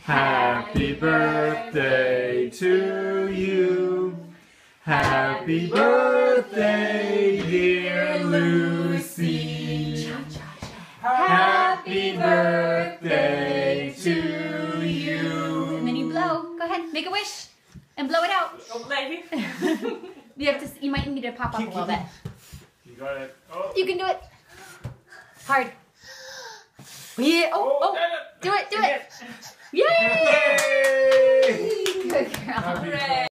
Happy birthday to you. Happy birthday, dear Lucy. Happy birthday to you. And then you blow. Go ahead, make a wish and blow it out. You have to. You might need to pop up a little bit. You got it. Oh. You can do it. Hard. Yeah. Oh. Do it. Do it. Yay! Yay! Good girl.